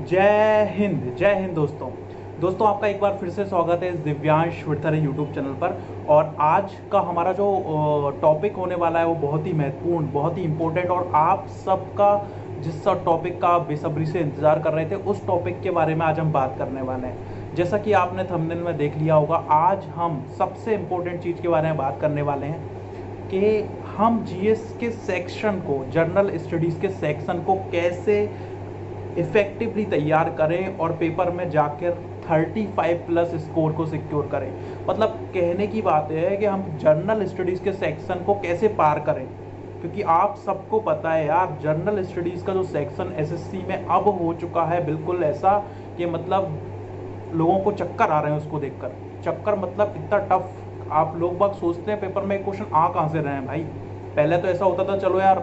जय हिंद दोस्तों। आपका एक बार फिर से स्वागत है इस दिव्यांश विरथरे यूट्यूब चैनल पर। और आज का हमारा जो टॉपिक होने वाला है वो बहुत ही महत्वपूर्ण, बहुत ही इम्पोर्टेंट, और आप सबका जिस टॉपिक का आप बेसब्री से इंतज़ार कर रहे थे उस टॉपिक के बारे में आज हम बात करने वाले हैं। जैसा कि आपने थंबनेल में देख लिया होगा, आज हम सबसे इम्पोर्टेंट चीज़ के बारे में बात करने वाले हैं कि हम जीएस के सेक्शन को, जनरल स्टडीज़ के सेक्शन को कैसे इफेक्टिवली तैयार करें और पेपर में जाकर 35 प्लस स्कोर को सिक्योर करें। मतलब कहने की बात यह है कि हम जनरल स्टडीज़ के सेक्शन को कैसे पार करें, क्योंकि आप सबको पता है यार, जनरल स्टडीज़ का जो सेक्शन एसएससी में अब हो चुका है बिल्कुल ऐसा कि मतलब लोगों को चक्कर आ रहे हैं उसको देखकर। चक्कर मतलब इतना टफ, आप लोग बाग सोचते हैं पेपर में एक क्वेश्चन आ कहाँ से रहे हैं भाई। पहले तो ऐसा होता था, चलो यार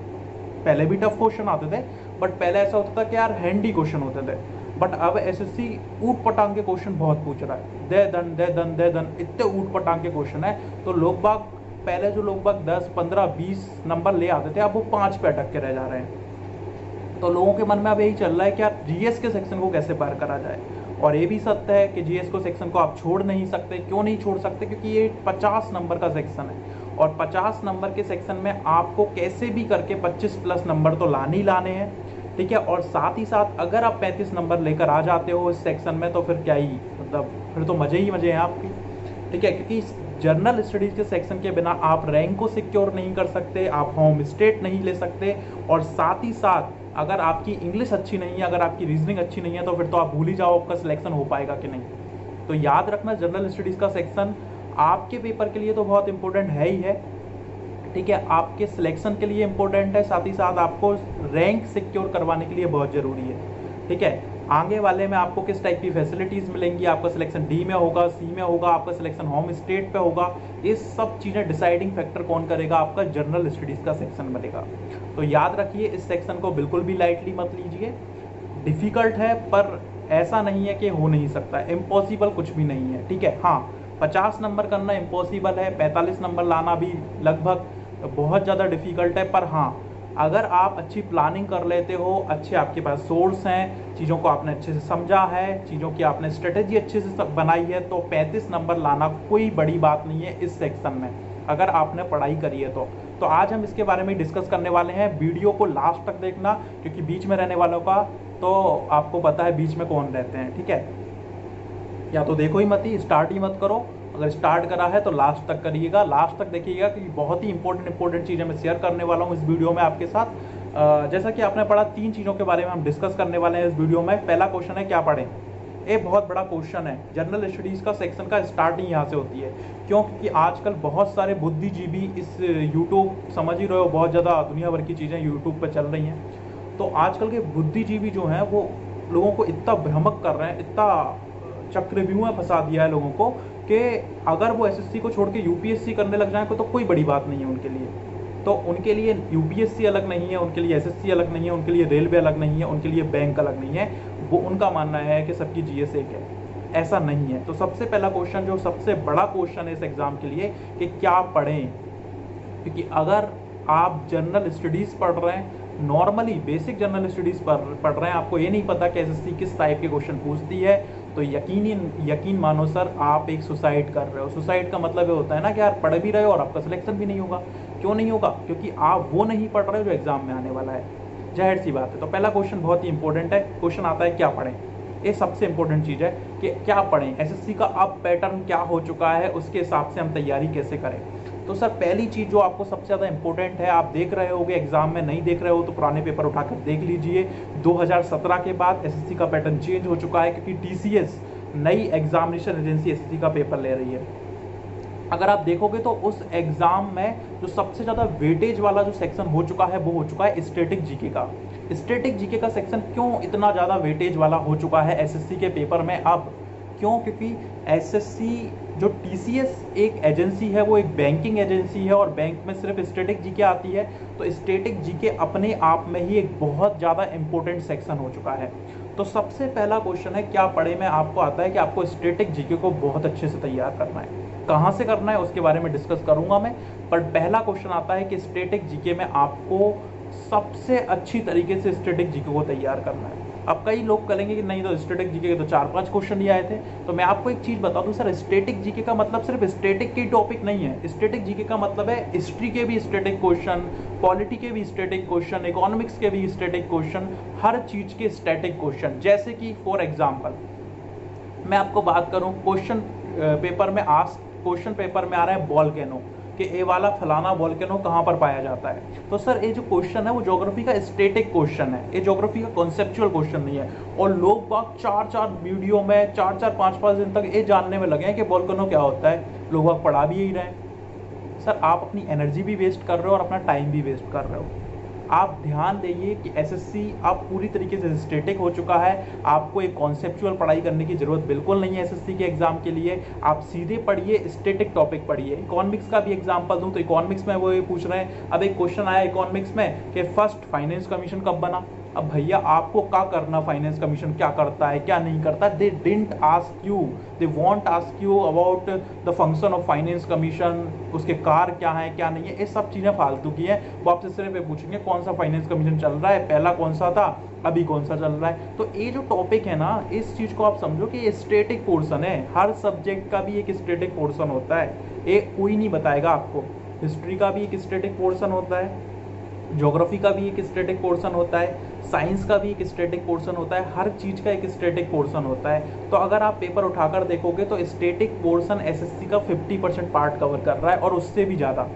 पहले भी टफ क्वेश्चन आते थे, बट पहले ऐसा होता था कि यार हैंडी क्वेश्चन होते थे। बट अब एसएससी ऊट पटांग के क्वेश्चन बहुत पूछ रहा है, दे दन दे दन दे दन, इतने ऊट पटांग के क्वेश्चन है। तो लोग बाग पहले जो लोग बाग 10 15 20 नंबर ले आते थे, अब वो 5 पे अटक के रह जा रहे हैं। तो लोगों के मन में अब यही चल रहा है कि यार जीएस के सेक्शन को कैसे पार करा जाए। और ये भी सत्य है कि जीएस को सेक्शन को आप छोड़ नहीं सकते। क्यों नहीं छोड़ सकते? क्योंकि ये 50 नंबर का सेक्शन है, और 50 नंबर के सेक्शन में आपको कैसे भी करके 25 प्लस नंबर तो लाने ही लाने हैं, ठीक है। और साथ ही साथ अगर आप 35 नंबर लेकर आ जाते हो इस सेक्शन में तो फिर क्या ही, मतलब फिर तो मजे ही मजे हैं आपकी, ठीक है। क्योंकि जनरल स्टडीज के सेक्शन के बिना आप रैंक को सिक्योर नहीं कर सकते, आप होम स्टेट नहीं ले सकते, और साथ ही साथ अगर आपकी इंग्लिश अच्छी नहीं है, अगर आपकी रीजनिंग अच्छी नहीं है, तो फिर तो आप भूल ही जाओ आपका सिलेक्शन हो पाएगा कि नहीं। तो याद रखना, जनरल स्टडीज का सेक्शन आपके पेपर के लिए तो बहुत इंपॉर्टेंट है ही है, ठीक है। आपके सिलेक्शन के लिए इंपॉर्टेंट है, साथ ही साथ आपको रैंक सिक्योर करवाने के लिए बहुत ज़रूरी है, ठीक है। आगे वाले में आपको किस टाइप की फैसिलिटीज़ मिलेंगी, आपका सिलेक्शन डी में होगा, सी में होगा, आपका सिलेक्शन होम स्टेट पे होगा, ये सब चीज़ें डिसाइडिंग फैक्टर कौन करेगा, आपका जनरल स्टडीज़ का सेक्शन बनेगा। तो याद रखिए, इस सेक्शन को बिल्कुल भी लाइटली मत लीजिए। डिफ़िकल्ट है पर ऐसा नहीं है कि हो नहीं सकता, इम्पॉसिबल कुछ भी नहीं है, ठीक है। हाँ, 50 नंबर करना इम्पॉसिबल है, 45 नंबर लाना भी लगभग बहुत ज़्यादा डिफ़िकल्ट है। पर हाँ, अगर आप अच्छी प्लानिंग कर लेते हो, अच्छे आपके पास सोर्स हैं, चीज़ों को आपने अच्छे से समझा है, चीज़ों की आपने स्ट्रेटेजी अच्छे से बनाई है, तो 35 नंबर लाना कोई बड़ी बात नहीं है इस सेक्शन में, अगर आपने पढ़ाई करी है तो आज हम इसके बारे में डिस्कस करने वाले हैं। वीडियो को लास्ट तक देखना, क्योंकि बीच में रहने वालों का तो आपको पता है बीच में कौन रहते हैं, ठीक है। या तो देखो ही मत, ही स्टार्ट ही मत करो। अगर स्टार्ट करा है तो लास्ट तक करिएगा, लास्ट तक देखिएगा, क्योंकि बहुत ही इंपॉर्टेंट चीज़ें मैं शेयर करने वाला हूँ इस वीडियो में आपके साथ। जैसा कि आपने पढ़ा, 3 चीज़ों के बारे में हम डिस्कस करने वाले हैं इस वीडियो में। पहला क्वेश्चन है क्या पढ़ें। ये बहुत बड़ा क्वेश्चन है। जनरल स्टडीज़ का सेक्शन का स्टार्टिंग यहाँ से होती है। क्यों? क्योंकि आजकल बहुत सारे बुद्धिजीवी इस यूट्यूब, समझ ही रहे हो, बहुत ज़्यादा दुनिया भर की चीज़ें यूट्यूब पर चल रही हैं। तो आजकल के बुद्धिजीवी जो हैं वो लोगों को इतना भ्रमक कर रहे हैं, इतना चक्रव्यूह में फंसा दिया है लोगों को, कि अगर वो एसएससी को छोड़ के यूपीएससी करने लग जाए तो कोई बड़ी बात नहीं है उनके लिए। तो उनके लिए यूपीएससी अलग नहीं है, उनके लिए एसएससी अलग नहीं है, उनके लिए रेलवे अलग नहीं है, उनके लिए बैंक अलग नहीं है। वो उनका मानना है कि सबकी जीएस एक है, ऐसा नहीं है। तो सबसे पहला क्वेश्चन, जो सबसे बड़ा क्वेश्चन है इस एग्जाम के लिए, कि क्या पढ़ें। क्योंकि अगर आप जनरल स्टडीज़ पढ़ रहे हैं, नॉर्मली बेसिक जनरल स्टडीज़ पढ़ रहे हैं, आपको ये नहीं पता कि एसएससी किस टाइप के क्वेश्चन पूछती है, तो यकीन मानो सर, आप एक सुसाइड कर रहे हो। सुसाइड का मतलब ये होता है ना कि यार पढ़ भी रहे हो और आपका सिलेक्शन भी नहीं होगा। क्यों नहीं होगा? क्योंकि आप वो नहीं पढ़ रहे हो जो एग्जाम में आने वाला है, जाहिर सी बात है। तो पहला क्वेश्चन बहुत ही इंपॉर्टेंट है। क्वेश्चन आता है क्या पढ़ें। ये सबसे इंपॉर्टेंट चीज़ है कि क्या पढ़ें। एसएससी का अब पैटर्न क्या हो चुका है, उसके हिसाब से हम तैयारी कैसे करें। तो सर, पहली चीज़ जो आपको सबसे ज़्यादा इंपॉर्टेंट है, आप देख रहे होगे एग्जाम में, नहीं देख रहे हो तो पुराने पेपर उठाकर देख लीजिए। 2017 के बाद एसएससी का पैटर्न चेंज हो चुका है, क्योंकि टीसीएस, नई एग्जामिनेशन एजेंसी, एसएससी का पेपर ले रही है। अगर आप देखोगे तो उस एग्जाम में जो सबसे ज़्यादा वेटेज वाला जो सेक्शन हो चुका है वो हो चुका है स्टैटिक जीके का। स्टैटिक जीके का सेक्शन क्यों इतना ज़्यादा वेटेज वाला हो चुका है एसएससी के पेपर में अब? क्यों? क्योंकि एसएससी, जो टीसीएस एक एजेंसी है, वो एक बैंकिंग एजेंसी है, और बैंक में सिर्फ स्टैटिक जीके आती है। तो स्टैटिक जीके अपने आप में ही एक बहुत ज़्यादा इंपॉर्टेंट सेक्शन हो चुका है। तो सबसे पहला क्वेश्चन है क्या पढ़े में, आपको आता है कि आपको स्टैटिक जीके को बहुत अच्छे से तैयार करना है। कहाँ से करना है उसके बारे में डिस्कस करूंगा मैं, पर पहला क्वेश्चन आता है कि स्टैटिक जीके में आपको सबसे अच्छी तरीके से स्टैटिक जीके को तैयार करना है। अब कई लोग कहेंगे कि नहीं तो स्टैटिक जीके के तो 4-5 क्वेश्चन ही आए थे। तो मैं आपको एक चीज़ बता दूं सर, स्टैटिक जीके का मतलब सिर्फ स्टैटिक के टॉपिक नहीं है। स्टैटिक जीके का मतलब है हिस्ट्री के भी स्टैटिक क्वेश्चन, पॉलिटी के भी स्टैटिक क्वेश्चन, इकोनॉमिक्स के भी स्टैटिक क्वेश्चन, हर चीज़ के स्टैटिक क्वेश्चन। जैसे कि फॉर एग्जाम्पल मैं आपको बात करूँ, क्वेश्चन पेपर में आ रहा है वोल्केनो, कि ए वाला फलाना वोल्केनो कहाँ पर पाया जाता है। तो सर ये जो क्वेश्चन है वो ज्योग्राफी का स्टैटिक क्वेश्चन है, ये ज्योग्राफी का कॉन्सेप्चुअल क्वेश्चन नहीं है। और लोग बाग 4-4 वीडियो में 4-4 5-5 दिन तक ये जानने में लगे हैं कि वोल्केनो क्या होता है, लोग बाग पढ़ा भी यही रहे हैं। सर आप अपनी एनर्जी भी वेस्ट कर रहे हो और अपना टाइम भी वेस्ट कर रहे हो। आप ध्यान देइए कि एसएससी आप पूरी तरीके से स्टैटिक हो चुका है। आपको एक कॉन्सेप्चुअल पढ़ाई करने की जरूरत बिल्कुल नहीं है एसएससी के एग्जाम के लिए। आप सीधे पढ़िए, स्टैटिक टॉपिक पढ़िए। इकोनॉमिक्स का भी एग्जांपल दूं तो इकोनॉमिक्स में वो ये पूछ रहे हैं, अब एक क्वेश्चन आया इकोनॉमिक्स में कि फर्स्ट फाइनेंस कमीशन कब बना। अब भैया आपको क्या करना, फाइनेंस कमीशन क्या करता है क्या नहीं करता, they didn't ask you, they won't ask you about the function of finance commission, उसके कार्य क्या है क्या नहीं है, ये सब चीज़ें फालतू की हैं। वो आपसे सिर्फ पूछेंगे कौन सा फाइनेंस कमीशन चल रहा है, पहला कौन सा था, अभी कौन सा चल रहा है। तो ये जो टॉपिक है ना, इस चीज़ को आप समझो कि ये स्टैटिक पोर्शन है। हर सब्जेक्ट का भी एक स्टैटिक पोर्शन होता है, ये कोई नहीं बताएगा आपको। हिस्ट्री का भी एक स्टैटिक पोर्शन होता है, ज्योग्राफी का भी एक स्टैटिक पोर्शन होता है, साइंस का भी एक स्टैटिक पोर्शन होता है, हर चीज़ का एक स्टैटिक पोर्शन होता है। तो अगर आप पेपर उठाकर देखोगे तो स्टैटिक पोर्शन एसएससी का 50% पार्ट कवर कर रहा है और उससे भी ज़्यादा।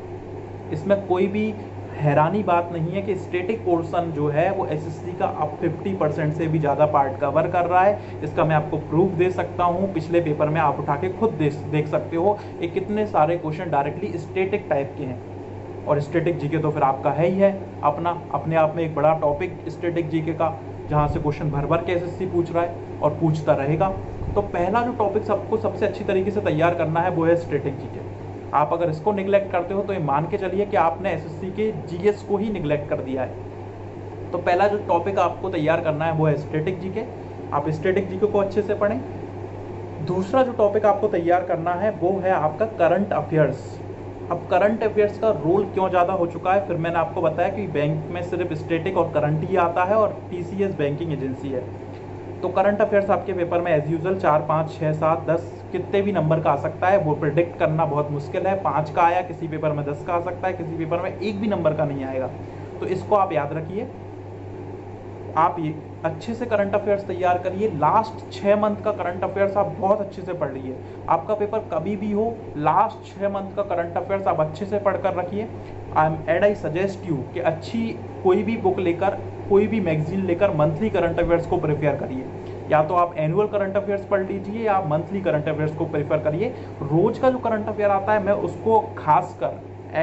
इसमें कोई भी हैरानी बात नहीं है कि स्टैटिक पोर्शन जो है वो एसएससी का अब 50% से भी ज़्यादा पार्ट कवर कर रहा है। इसका मैं आपको प्रूफ दे सकता हूँ, पिछले पेपर में आप उठा के खुद देख सकते हो ये कितने सारे क्वेश्चन डायरेक्टली स्टैटिक टाइप के हैं। और स्टैटिक जीके तो फिर आपका है ही है अपने आप में एक बड़ा टॉपिक स्टैटिक जीके का, जहाँ से क्वेश्चन भर भर के एसएससी पूछ रहा है और पूछता रहेगा। तो पहला जो टॉपिक सबको सबसे अच्छी तरीके से तैयार करना है वो है स्टैटिक जीके। आप अगर इसको निगलेक्ट करते हो तो ये मान के चलिए कि आपने एसएससी के जीएस को ही निगलेक्ट कर दिया है। तो पहला जो टॉपिक आपको तैयार करना है वो है स्टैटिक जीके। आप स्टैटिक जीके को अच्छे से पढ़ें। दूसरा जो टॉपिक आपको तैयार करना है वो है आपका करंट अफेयर्स। अब करंट अफेयर्स का रोल क्यों ज़्यादा हो चुका है, फिर मैंने आपको बताया कि बैंक में सिर्फ स्टैटिक और करंट ही आता है और टीसीएस बैंकिंग एजेंसी है। तो करंट अफेयर्स आपके पेपर में एज यूजल 4, 5, 6, 7, 10 कितने भी नंबर का आ सकता है, वो प्रिडिक्ट करना बहुत मुश्किल है। 5 का आया, किसी पेपर में 10 का आ सकता है, किसी पेपर में 1 भी नंबर का नहीं आएगा। तो इसको आप याद रखिए। आप ये अच्छे से करंट अफेयर्स तैयार करिए। लास्ट 6 मंथ का करंट अफेयर्स आप बहुत अच्छे से पढ़ लीजिए। आपका पेपर कभी भी हो, लास्ट 6 मंथ का करंट अफेयर्स आप अच्छे से पढ़ कर रखिए। आई सजेस्ट यू कि अच्छी कोई भी बुक लेकर, कोई भी मैगजीन लेकर मंथली करंट अफेयर्स को प्रिपेयर करिए। या तो आप एनुअल करंट अफेयर्स पढ़ लीजिए या आप मंथली करंट अफेयर्स को प्रेफर करिए। रोज का जो करंट अफेयर आता है मैं उसको खासकर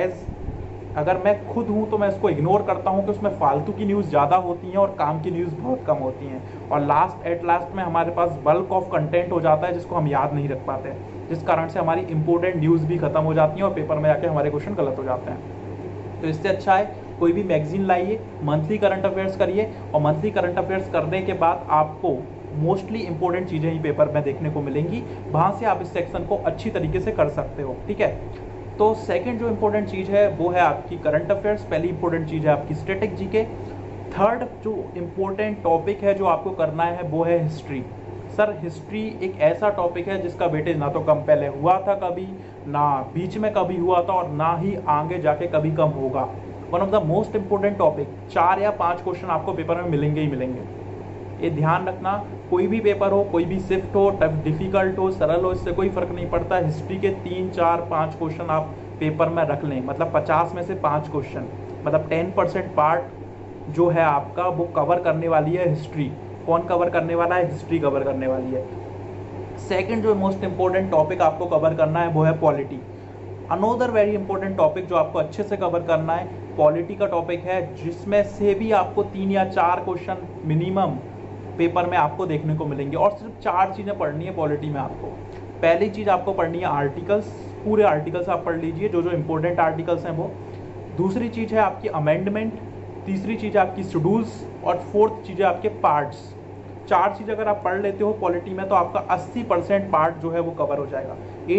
अगर मैं खुद हूँ तो मैं उसको इग्नोर करता हूँ कि उसमें फालतू की न्यूज़ ज़्यादा होती हैं और काम की न्यूज़ बहुत कम होती हैं। और लास्ट में हमारे पास बल्क ऑफ कंटेंट हो जाता है जिसको हम याद नहीं रख पाते, जिस कारण से हमारी इंपॉर्टेंट न्यूज़ भी खत्म हो जाती हैं और पेपर में जाके हमारे क्वेश्चन गलत हो जाते हैं। तो इससे अच्छा है कोई भी मैगजीन लाइए, मंथली करंट अफेयर्स करिए और मंथली करंट अफेयर्स करने के बाद आपको मोस्टली इंपॉर्टेंट चीज़ें ही पेपर में देखने को मिलेंगी। वहाँ से आप इस सेक्शन को अच्छी तरीके से कर सकते हो। ठीक है। तो सेकंड जो इंपॉर्टेंट चीज़ है वो है आपकी करंट अफेयर्स। पहली इंपॉर्टेंट चीज़ है आपकी स्टैटिक जीके। थर्ड जो इंपॉर्टेंट टॉपिक है जो आपको करना है वो है हिस्ट्री। सर हिस्ट्री एक ऐसा टॉपिक है जिसका वेटेज ना तो कम पहले हुआ था कभी, ना बीच में कभी हुआ था और ना ही आगे जाके कभी कम होगा। One of the most important topic, 4 या 5 क्वेश्चन आपको पेपर में मिलेंगे ही मिलेंगे। ये ध्यान रखना, कोई भी पेपर हो, कोई भी शिफ्ट हो, टफ डिफिकल्ट हो, सरल हो, इससे कोई फर्क नहीं पड़ता। हिस्ट्री के 3, 4, 5 क्वेश्चन आप पेपर में रख लें, मतलब 50 में से 5 क्वेश्चन, मतलब 10% पार्ट जो है आपका वो कवर करने वाली है हिस्ट्री। कौन कवर करने वाला है? हिस्ट्री कवर करने वाली है। सेकंड जो मोस्ट इंपॉर्टेंट टॉपिक आपको कवर करना है वो है polity. Another very important topic जो आपको अच्छे से कवर करना है पॉलिटी का टॉपिक है, जिसमें से भी आपको 3 या 4 क्वेश्चन मिनिमम पेपर में आपको देखने को मिलेंगे। और सिर्फ 4 चीज़ें पढ़नी है पॉलिटी में आपको। पहली चीज़ आपको पढ़नी है आर्टिकल्स, पूरे आर्टिकल्स आप पढ़ लीजिए, जो जो इंपॉर्टेंट आर्टिकल्स हैं वो। दूसरी चीज़ है आपकी अमेंडमेंट, तीसरी चीज़ है आपकी शेड्यूल्स और फोर्थ चीज़ है आपके पार्ट्स। 4 चीज़ अगर आप पढ़ लेते हो पॉलिटी में तो आपका 80% पार्ट जो है वो कवर हो जाएगा।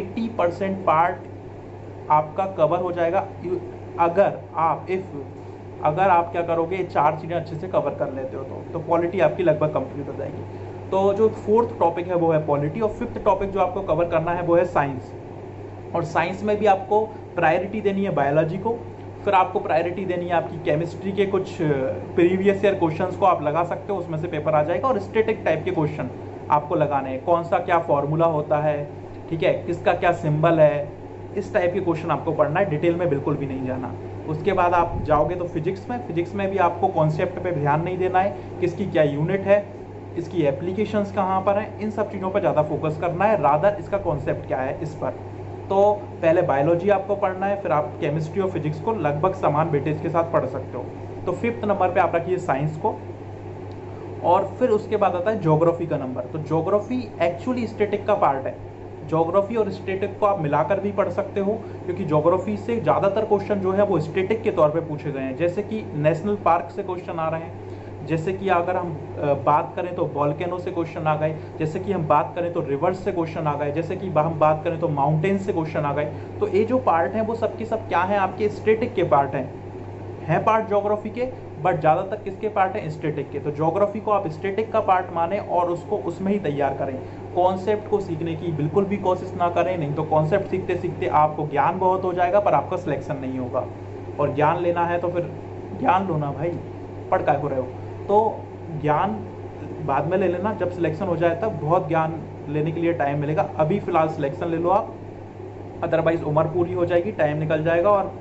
80% पार्ट आपका कवर हो जाएगा अगर आप अगर आप क्या करोगे, ये 4 चीज़ें अच्छे से कवर कर लेते हो तो पॉलिटी आपकी लगभग कंप्लीट हो जाएगी। तो जो फोर्थ टॉपिक है वो है पॉलिटी, और फिफ्थ टॉपिक जो आपको कवर करना है वो है साइंस। और साइंस में भी आपको प्रायोरिटी देनी है बायोलॉजी को, फिर आपको प्रायोरिटी देनी है आपकी केमिस्ट्री के कुछ प्रीवियस ईयर क्वेश्चंस को आप लगा सकते हो, उसमें से पेपर आ जाएगा। और स्टैटिक टाइप के क्वेश्चन आपको लगाने हैं, कौन सा क्या फॉर्मूला होता है, ठीक है, किसका क्या सिंबल है, इस टाइप के क्वेश्चन आपको पढ़ना है, डिटेल में बिल्कुल भी नहीं जाना। उसके बाद आप जाओगे तो फिजिक्स में भी आपको कॉन्सेप्ट पे ध्यान नहीं देना है, किसकी क्या यूनिट है, इसकी एप्लीकेशंस कहाँ पर हैं, इन सब चीज़ों पर ज़्यादा फोकस करना है, रादर इसका कॉन्सेप्ट क्या है इस पर। तो पहले बायोलॉजी आपको पढ़ना है, फिर आप केमिस्ट्री और फिजिक्स को लगभग समान वेटेज के साथ पढ़ सकते हो। तो फिफ्थ नंबर पे आप रखिए साइंस को। और फिर उसके बाद आता है ज्योग्राफी का नंबर। तो ज्योग्राफी एक्चुअली स्टैटिक का पार्ट है, ज्योग्राफी और स्टैटिक को आप मिलाकर भी पढ़ सकते हो, क्योंकि ज्योग्राफी से ज़्यादातर क्वेश्चन जो है वो स्टैटिक के तौर पे पूछे गए हैं। जैसे कि नेशनल पार्क से क्वेश्चन आ रहे हैं, जैसे कि अगर हम बात करें तो वॉल्केनो से क्वेश्चन आ गए, जैसे कि हम बात करें तो रिवर्स से क्वेश्चन आ गए, जैसे कि हम बात करें तो माउंटेन्स से क्वेश्चन आ गए। तो ये जो पार्ट हैं वो सब के सब क्या हैं, आपके स्टैटिक के पार्ट हैं पार्ट ज्योग्राफी के, बट ज़्यादातर किसके पार्ट हैं, स्टैटिक के। तो ज्योग्राफी को आप स्टैटिक का पार्ट माने और उसको उसमें ही तैयार करें। कॉन्सेप्ट को सीखने की बिल्कुल भी कोशिश ना करें, नहीं तो कॉन्सेप्ट सीखते सीखते आपको ज्ञान बहुत हो जाएगा पर आपका सिलेक्शन नहीं होगा। और ज्ञान लेना है तो फिर ज्ञान लो ना भाई, पढ़ काय को रहे हो। तो ज्ञान बाद में ले लेना, जब सिलेक्शन हो जाए तब बहुत ज्ञान लेने के लिए टाइम मिलेगा। अभी फ़िलहाल सिलेक्शन ले लो आप, अदरवाइज़ उम्र पूरी हो जाएगी, टाइम निकल जाएगा और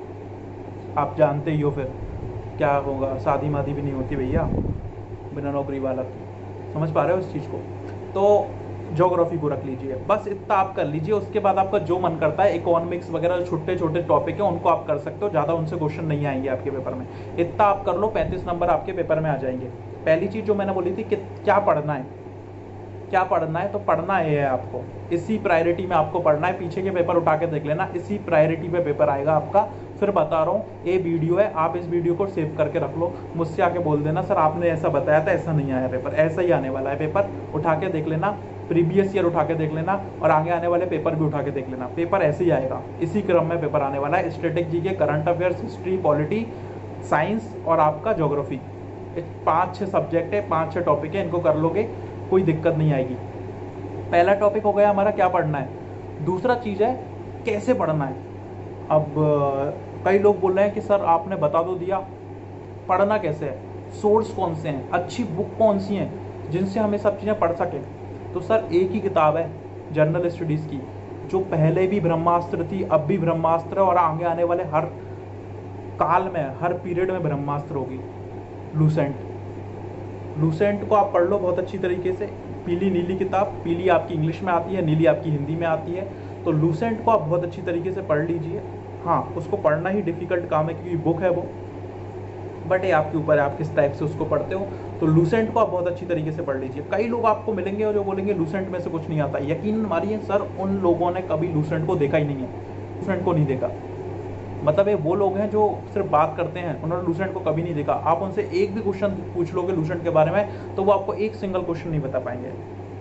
आप जानते ही हो फिर क्या होगा, शादी मादी भी नहीं होती भैया बिना नौकरी वाला की। समझ पा रहे हो इस चीज़ को। तो ज्योग्राफी को रख लीजिए, बस इतना आप कर लीजिए। उसके बाद आपका जो मन करता है, इकोनॉमिक्स वगैरह छोटे छोटे टॉपिक है उनको आप कर सकते हो, ज़्यादा उनसे क्वेश्चन नहीं आएंगे आपके पेपर में। इतना आप कर लो, 35 नंबर आपके पेपर में आ जाएंगे। पहली चीज़ जो मैंने बोली थी कि क्या पढ़ना है, क्या पढ़ना है, तो पढ़ना ये है आपको, इसी प्रायोरिटी में आपको पढ़ना है। पीछे के पेपर उठा के देख लेना, इसी प्रायोरिटी पे पेपर आएगा आपका। फिर बता रहा हूँ, ये वीडियो है, आप इस वीडियो को सेव करके रख लो, मुझसे आके बोल देना सर आपने ऐसा बताया था, ऐसा नहीं आया पेपर, ऐसा ही आने वाला है पेपर। उठा के देख लेना, प्रीवियस ईयर उठा के देख लेना, और आगे आने वाले पेपर भी उठा के देख लेना, पेपर ऐसे ही आएगा, इसी क्रम में पेपर आने वाला है। Static GK, current affairs, history, polity, science और आपका ज्योग्राफी, 5-6 सब्जेक्ट है, 5-6 टॉपिक है, इनको कर लोगे कोई दिक्कत नहीं आएगी। पहला टॉपिक हो गया हमारा क्या पढ़ना है। दूसरा चीज़ है कैसे पढ़ना है। अब कई लोग बोल रहे हैं कि सर आपने बता तो दिया, पढ़ना कैसे है, सोर्स कौन से हैं, अच्छी बुक कौन सी हैं जिनसे हमें सब चीज़ें पढ़ सकें। तो सर एक ही किताब है जनरल स्टडीज़ की, जो पहले भी ब्रह्मास्त्र थी, अब भी ब्रह्मास्त्र, और आगे आने वाले हर काल में, हर पीरियड में ब्रह्मास्त्र होगी, लूसेंट। लूसेंट को आप पढ़ लो बहुत अच्छी तरीके से। पीली नीली किताब, पीली आपकी इंग्लिश में आती है, नीली आपकी हिंदी में आती है। तो लूसेंट को आप बहुत अच्छी तरीके से पढ़ लीजिए। हाँ, उसको पढ़ना ही डिफ़िकल्ट काम है क्योंकि बुक है वो, बट ये आपके ऊपर है आप किस टाइप से उसको पढ़ते हो। तो लूसेंट को आप बहुत अच्छी तरीके से पढ़ लीजिए। कई लोग आपको मिलेंगे और जो बोलेंगे लूसेंट में से कुछ नहीं आता। यकीन मानिए सर, उन लोगों ने कभी लूसेंट को देखा ही नहीं है, लूसेंट को नहीं देखा। मतलब ये वो लोग हैं जो सिर्फ बात करते हैं, उन्होंने लूसेंट को कभी नहीं देखा। आप उनसे एक भी क्वेश्चन पूछ लोगे लूसेंट के बारे में तो वो आपको एक सिंगल क्वेश्चन नहीं बता पाएंगे।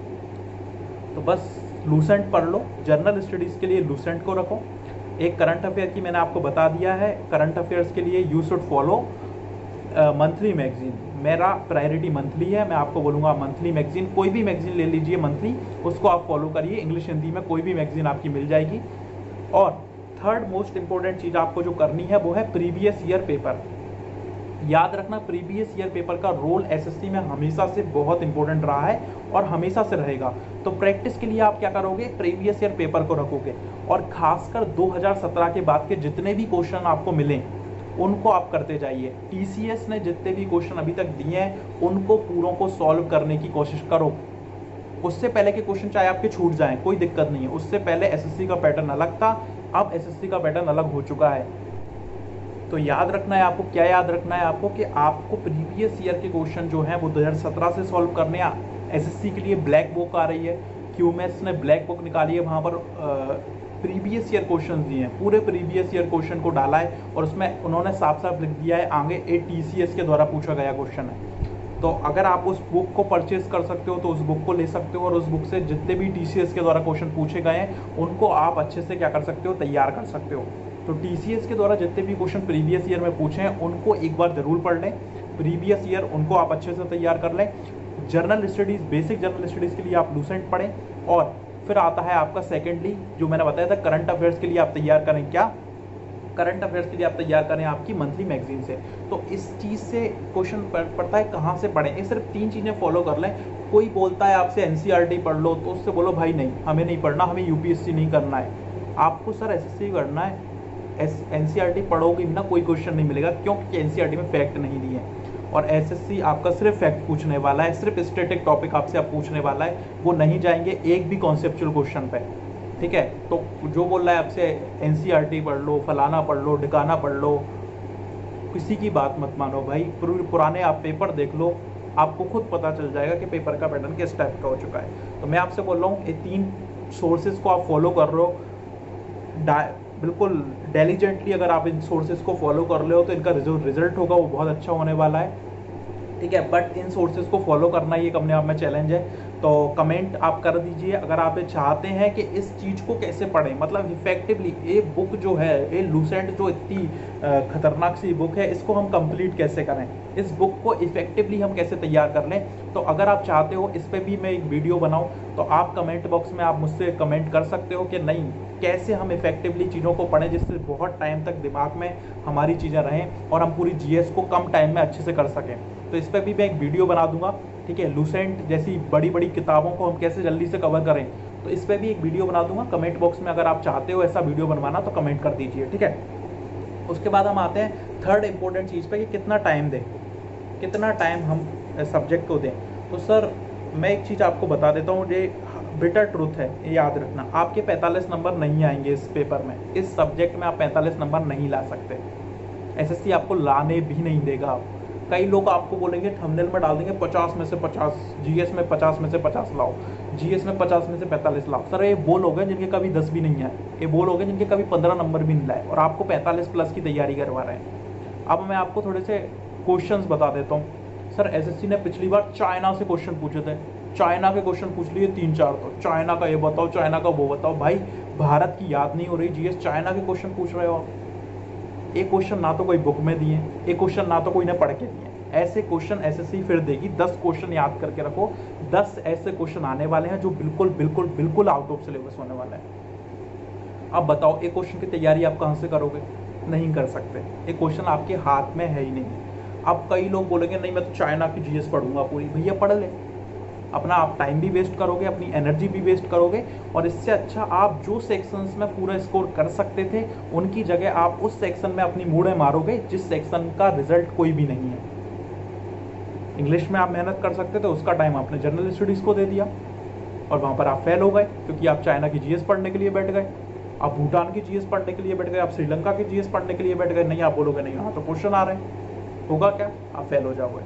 तो बस लूसेंट पढ़ लो। जनरल स्टडीज़ के लिए लूसेंट को रखो। एक करंट अफेयर की मैंने आपको बता दिया है, करंट अफेयर्स के लिए you should follow monthly magazine. मेरा प्रायोरिटी मंथली है, मैं आपको बोलूँगा मंथली मैगजीन, कोई भी मैगजीन ले लीजिए मंथली, उसको आप फॉलो करिए। इंग्लिश हिंदी में कोई भी मैगजीन आपकी मिल जाएगी। और थर्ड मोस्ट इंपॉर्टेंट चीज़ आपको जो करनी है वो है प्रीवियस ईयर पेपर। याद रखना, प्रीवियस ईयर पेपर का रोल एसएससी में हमेशा से बहुत इंपॉर्टेंट रहा है और हमेशा से रहेगा। तो प्रैक्टिस के लिए आप क्या करोगे, प्रीवियस ईयर पेपर को रखोगे और खासकर 2017 के बाद के जितने भी क्वेश्चन आपको मिले उनको आप करते जाइए। टीसीएस ने जितने भी क्वेश्चन अभी तक दिए हैं उनको पूरों को सॉल्व करने की कोशिश करो। उससे पहले के क्वेश्चन चाहे आपके छूट जाएं, कोई दिक्कत नहीं है। उससे पहले एसएससी का पैटर्न अलग था, अब एसएससी का पैटर्न अलग हो चुका है। तो याद रखना है आपको, क्या याद रखना है आपको, कि आपको प्रीवियस ईयर के क्वेश्चन जो हैं वो 2017 से सॉल्व करने हैं। एसएससी के लिए ब्लैक बुक आ रही है, क्यूमेस ने ब्लैक बुक निकाली है, वहाँ पर प्रीवियस ईयर क्वेश्चन दिए हैं, पूरे प्रीवियस ईयर क्वेश्चन को डाला है और उसमें उन्होंने साफ साफ लिख दिया है आगे ए टीसीएस के द्वारा पूछा गया क्वेश्चन है। तो अगर आप उस बुक को परचेज कर सकते हो तो उस बुक को ले सकते हो और उस बुक से जितने भी टीसीएस के द्वारा क्वेश्चन पूछे गए हैं उनको आप अच्छे से क्या कर सकते हो, तैयार कर सकते हो। तो टीसीएस के द्वारा जितने भी क्वेश्चन प्रीवियस ईयर में पूछे हैं उनको एक बार जरूर पढ़ लें, प्रीवियस ईयर उनको आप अच्छे से तैयार कर लें। General studies, basic general studies के लिए आप लूसेंट पढ़ें, और फिर आता है आपका सेकेंडली जो मैंने बताया था करंट अफेयर्स के लिए आप तैयार करें। क्या करंट अफेयर्स के लिए आप तैयार करें आपकी मंथली मैगजीन से। तो इस चीज़ से क्वेश्चन पढ़ता है कहाँ से पढ़ें, ये सिर्फ 3 चीज़ें फॉलो कर लें। कोई बोलता है आपसे एनसीईआरटी पढ़ लो, तो उससे बोलो भाई नहीं, हमें नहीं पढ़ना, हमें यूपीएससी नहीं करना है, आपको सर एसएससी करना है। एनसीईआरटी पढ़ोगे बिना कोई क्वेश्चन नहीं मिलेगा, क्योंकि एनसीईआरटी में फैक्ट नहीं दिए हैं, और एसएससी आपका सिर्फ फैक्ट पूछने वाला है, सिर्फ स्टैटिक टॉपिक आपसे आप पूछने वाला है, वो नहीं जाएंगे एक भी कॉन्सेप्चुअल क्वेश्चन पे। ठीक है, तो जो बोल रहा है आपसे एनसीईआरटी पढ़ लो, फलाना पढ़ लो, ढिकाना पढ़ लो, किसी की बात मत मानो भाई। पुराने आप पेपर देख लो, आपको खुद पता चल जाएगा कि पेपर का पैटर्न किस टाइप का हो चुका है। तो मैं आपसे बोल रहा हूँ ये 3 सोर्सेज को आप फॉलो कर रहे हो बिल्कुल डेलीजेंटली। अगर आप इन सोर्सेज को फॉलो कर ले हो तो इनका जो रिजल्ट होगा वो बहुत अच्छा होने वाला है। ठीक है, बट इन सोर्सेज को फॉलो करना ये अपने आप में चैलेंज है। तो कमेंट आप कर दीजिए अगर आप ये चाहते हैं कि इस चीज़ को कैसे पढ़ें, मतलब इफेक्टिवली ये बुक जो है, ये लूसेंट जो इतनी खतरनाक सी बुक है, इसको हम कंप्लीट कैसे करें, इस बुक को इफेक्टिवली हम कैसे तैयार कर लें। तो अगर आप चाहते हो इस पर भी मैं एक वीडियो बनाऊं, तो आप कमेंट बॉक्स में आप मुझसे कमेंट कर सकते हो कि नहीं कैसे हम इफेक्टिवली चीज़ों को पढ़ें जिससे बहुत टाइम तक दिमाग में हमारी चीज़ें रहें और हम पूरी जीएस को कम टाइम में अच्छे से कर सकें। तो इस पर भी मैं एक वीडियो बना दूंगा। ठीक है, लूसेंट जैसी बड़ी बड़ी किताबों को हम कैसे जल्दी से कवर करें, तो इस पर भी एक वीडियो बना दूंगा। कमेंट बॉक्स में अगर आप चाहते हो ऐसा वीडियो बनवाना तो कमेंट कर दीजिए। ठीक है, उसके बाद हम आते हैं थर्ड इंपॉर्टेंट चीज़ पे कि कितना टाइम दें, कितना टाइम हम सब्जेक्ट को दें। तो सर मैं एक चीज़ आपको बता देता हूँ, ये बिटर ट्रूथ है, ये याद रखना, आपके 45 नंबर नहीं आएंगे इस पेपर में, इस सब्जेक्ट में आप 45 नंबर नहीं ला सकते, एसएससी आपको लाने भी नहीं देगा। कई लोग आपको बोलेंगे, थंबनेल में डाल देंगे 50 में से 50, जीएस में 50 में से 50 लाओ, जीएस में 50 में से 45 लाओ। सर ये वो लोग हैं जिनके कभी 10 भी नहीं आए, ये वो लोग हैं जिनके कभी 15 नंबर भी नहीं लाए, और आपको 45 प्लस की तैयारी करवा रहे हैं। अब मैं आपको थोड़े से क्वेश्चंस बता देता हूँ। सर एसएससी ने पिछली बार चाइना से क्वेश्चन पूछे थे, चाइना के क्वेश्चन पूछ लिए 3-4, तो चाइना का ये बताओ, चाइना का वो बताओ। भाई भारत की याद नहीं हो रही जीएस, चाइना के क्वेश्चन पूछ रहे हो आप। एक क्वेश्चन ना तो कोई बुक में दिए, एक क्वेश्चन ना तो कोई ने पढ़ के दिए, ऐसे क्वेश्चन एसएससी फिर देगी। 10 क्वेश्चन याद करके रखो, 10 ऐसे क्वेश्चन आने वाले हैं जो बिल्कुल बिल्कुल बिल्कुल आउट ऑफ सिलेबस होने वाला है। अब बताओ एक क्वेश्चन की तैयारी आप कहाँ से करोगे, नहीं कर सकते, एक क्वेश्चन आपके हाथ में है ही नहीं। अब कई लोग बोलेंगे नहीं मैं तो चाइना की जीएस पढ़ूंगा पूरी, भैया पढ़ ले, अपना आप टाइम भी वेस्ट करोगे, अपनी एनर्जी भी वेस्ट करोगे, और इससे अच्छा आप जो सेक्शंस में पूरा स्कोर कर सकते थे उनकी जगह आप उस सेक्शन में अपनी मूड़ें मारोगे जिस सेक्शन का रिजल्ट कोई भी नहीं है। इंग्लिश में आप मेहनत कर सकते थे, उसका टाइम आपने जनरल स्टडीज़ को दे दिया और वहाँ पर आप फेल हो गए, क्योंकि आप चाइना की जीएस पढ़ने के लिए बैठ गए, आप भूटान की जीएस पढ़ने के लिए बैठ गए, आप श्रीलंका की जीएस पढ़ने के लिए बैठ गए। नहीं, आप बोलोगे नहीं यहाँ तो क्वेश्चन आ रहे हैं, होगा क्या, आप फेल हो जाओगे।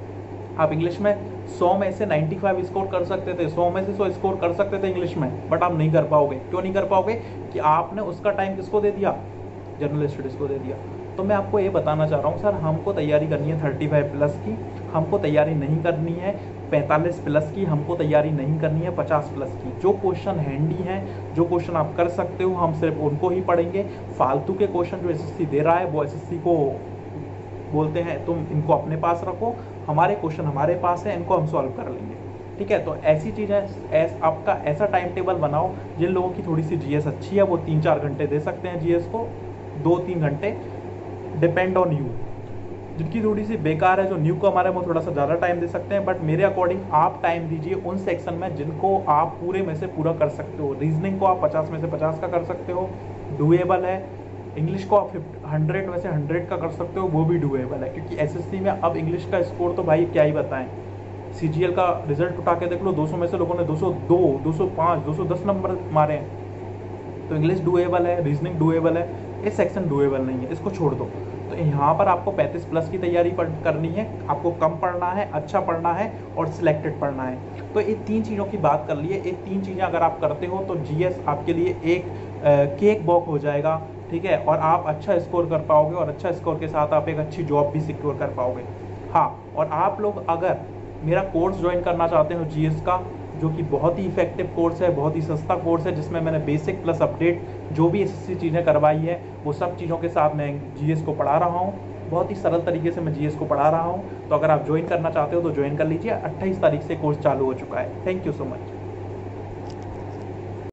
आप इंग्लिश में 100 में से 95 स्कोर कर सकते थे, 100 में से 100 स्कोर कर सकते थे इंग्लिश में, बट आप नहीं कर पाओगे। क्यों नहीं कर पाओगे, कि आपने उसका टाइम किसको दे दिया, जनरल स्टडीज़ को दे दिया। तो मैं आपको ये बताना चाह रहा हूँ सर, हमको तैयारी करनी है 35 प्लस की, हमको तैयारी नहीं करनी है 45 प्लस की, हमको तैयारी नहीं करनी है 50 प्लस की। जो क्वेश्चन हैंडी हैं, जो क्वेश्चन आप कर सकते हो, हम सिर्फ उनको ही पढ़ेंगे। फालतू के क्वेश्चन जो एसएससी दे रहा है वो एसएससी को बोलते हैं तुम इनको अपने पास रखो, हमारे क्वेश्चन हमारे पास है, इनको हम सॉल्व कर लेंगे। ठीक है, तो ऐसी चीज़ें आपका ऐसा टाइम टेबल बनाओ, जिन लोगों की थोड़ी सी जीएस अच्छी है वो 3-4 घंटे दे सकते हैं जीएस को, 2-3 घंटे, डिपेंड ऑन यू। जिनकी थोड़ी सी बेकार है, जो न्यू कमर है, वो थोड़ा सा ज़्यादा टाइम दे सकते हैं, बट मेरे अकॉर्डिंग आप टाइम दीजिए उन सेक्शन में जिनको आप पूरे में से पूरा कर सकते हो। रीजनिंग को आप 50 में से 50 का कर सकते हो, डुएबल है। इंग्लिश को आप 100 में से 100 का कर सकते हो, वो भी डुएबल है, क्योंकि एसएससी में अब इंग्लिश का स्कोर तो भाई क्या ही बताएं। सीजीएल का रिजल्ट उठा के देख लो, 200 में से लोगों ने 202, 205, 210 नंबर मारे हैं। तो इंग्लिश डुएबल है, रीजनिंग डुएबल है, ये सेक्शन डुएबल नहीं है, इसको छोड़ दो। तो यहाँ पर आपको 35 प्लस की तैयारी करनी है, आपको कम पढ़ना है, अच्छा पढ़ना है और सिलेक्टेड पढ़ना है। तो ये 3 चीज़ों की बात कर लिए, ये 3 चीज़ें अगर आप करते हो तो जीएस आपके लिए एक केक वॉक हो जाएगा। ठीक है, और आप अच्छा स्कोर कर पाओगे, और अच्छा स्कोर के साथ आप एक अच्छी जॉब भी सिक्योर कर पाओगे। हाँ, और आप लोग अगर मेरा कोर्स ज्वाइन करना चाहते हो जीएस का, जो कि बहुत ही इफेक्टिव कोर्स है, बहुत ही सस्ता कोर्स है, जिसमें मैंने बेसिक प्लस अपडेट जो भी एसएससी चीज़ें करवाई है वो सब चीज़ों के साथ मैं जीएस को पढ़ा रहा हूँ। बहुत ही सरल तरीके से मैं जीएस को पढ़ा रहा हूँ। तो अगर आप ज्वाइन करना चाहते हो तो ज्वाइन कर लीजिए। 28 तारीख से कोर्स चालू हो चुका है। Thank you so much.